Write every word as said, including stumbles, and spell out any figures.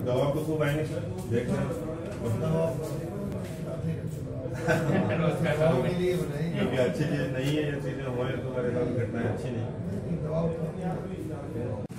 दवा तो खूब आएंगे सर, देख रहे क्योंकि अच्छी चीज नहीं है, ये चीजें हुए तो मेरे साथ घटनाएं अच्छी नहीं।